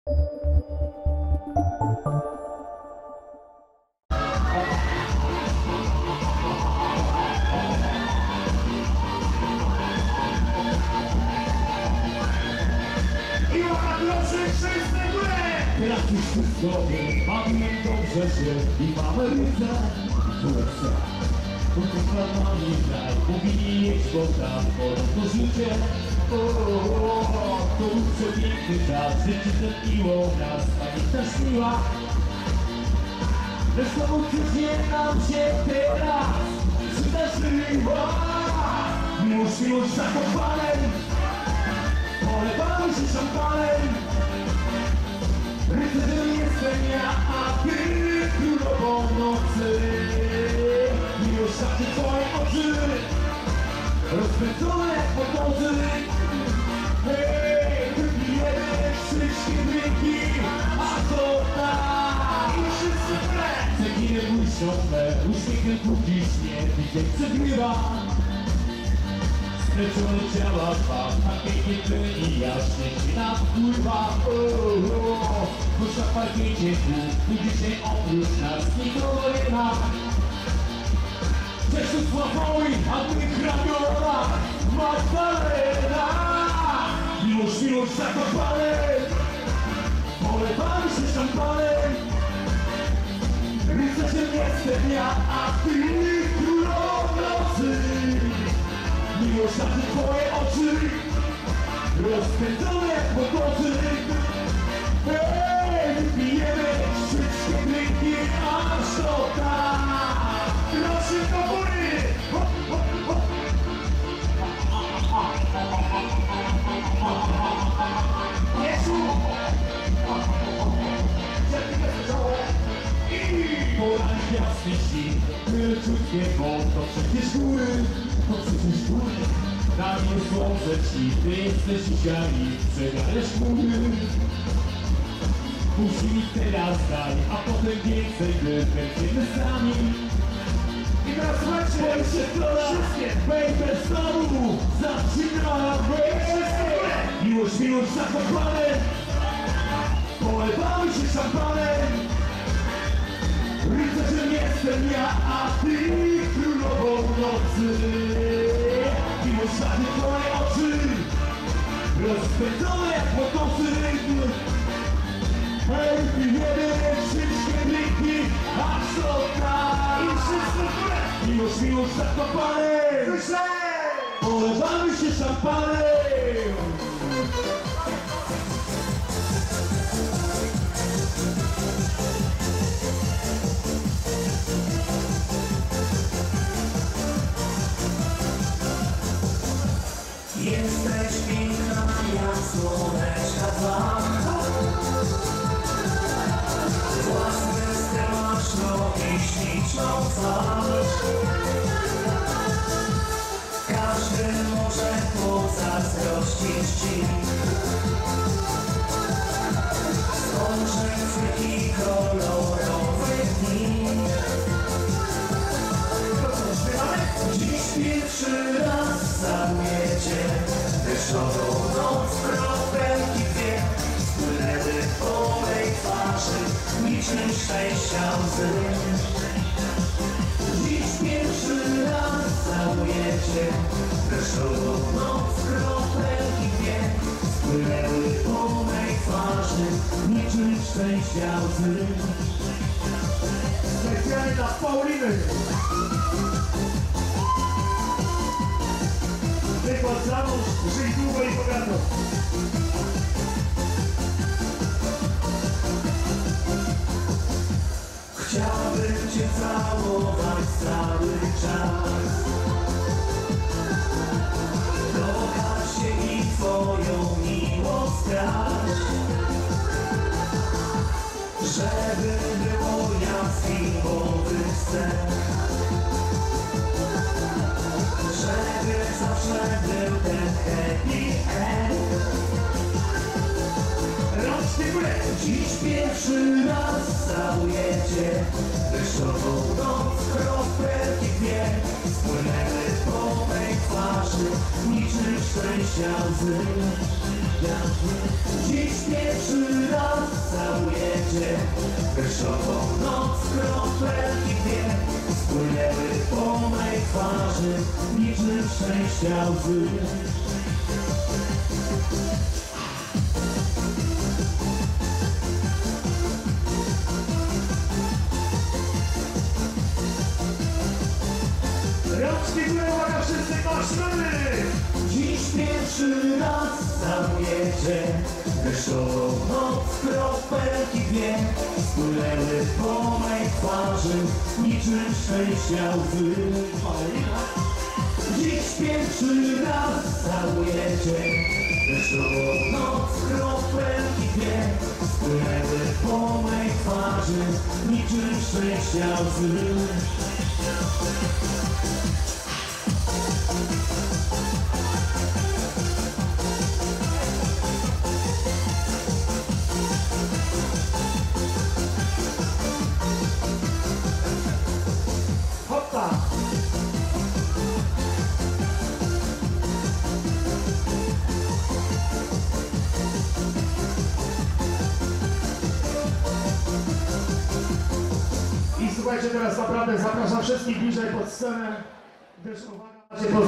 Teraz już wszystko wiem, pamiętam, że się i w Ameryce Turcja, bo to planami kraj, powinni mieć Bogdan, to życie. To był przepiękny czas, życie tępiło nas, pamiętasz miła? Lecz to uczucie nam się teraz przydarzyło. Miłość zakopanem, polewamy się szampanem. Rycerzem jestem ja, a ty królową nocy. Miłość szaczy twoje oczy, rozpędzone jak motorzy. Hej, wypijemy wszystkie drinki, a to tak. I wszyscy ceginy błyszczące, uśmiechem kupisz mnie, widzę przegrywa. Streczone ciała dwa, a pięknie i jaśnie się napływa. Choć na parkiecie tu dzisiaj oprócz nas nikogo nie ma. Czesławoj, a my hrabiona Magdalena. Miłość zakopanem, polewamy się szampanem. Rycerzem jestem ja, a ty królową nocy. Miłość szaczy twoje oczy, rozpędzone jak motorzy. Hej, wypijemy wszystkie drinki, aż to tak. Proszę do góry! Jezu! Poranek jasny śni, tyle czuć niebo, to przecież góry. To przecież góry. Na nim słońce ci, ty jesteś dzisiaj, przegadać góry. Musi teraz daj, a potem więcej, gdy będziemy sami. I teraz słuchajcie, wszystkie baby znowu zaczyna miłość zakopanem, polewamy się szampanem. Rycerzem jestem ja, a ty królową nocy. Miłość szaczy twoje oczy, rozpędzone jak motocykl. Hej, pijemy wszystkie drinki, aż to tak. I wszyscy w górę. Miłość zakopanem, polewamy się szampanem. Jesteś piękna jak słoneczka dwa. Własny styl masz, no i śliczną twarz. Każdy może pozazdrościć ci. Słonecznych i kolorowych dni. Dziś pierwszy raz całuję cię. Deszczową noc, kropelki dwie spłynęły po mej twarzy, niczym szczęścia łzy. Dziś pierwszy raz całuję cię. Deszczową noc, kropelki dwie spłynęły po mej twarzy, niczym szczęścia łzy. Specjalnie dla Pauliny. Wykład za mąż, żyj długo i bogato. Chciałbym cię całować cały czas, kochać się i twoją miłość grać, żeby było jak z filmowych scen, żeby zawsze był ten happy end. Rączki górę! Dziś pierwszy raz całuję cię. Deszczową noc, kropelki dwie spłynęły po mej twarzy, niczym szczęścia łzy. gwiazdy. Dziś pierwszy raz całujecie deszczową noc, kropelki dwie spłynęły po mej twarzy niczym szczęścia łzy. Rączki w górę, uwaga, wszyscy kosztujemy! Dziś pierwszy raz całujecie deszczową noc, kropelki dwie spłynęły po mej twarzy niczym szczęścia łzy. Dziś pierwszy raz całujecie deszczową noc, kropelki dwie spłynęły po mej twarzy niczym szczęścia łzy. Hoppa! I słuchajcie, teraz naprawdę zapraszam wszystkich bliżej pod scenę, gdyż uwaga, macie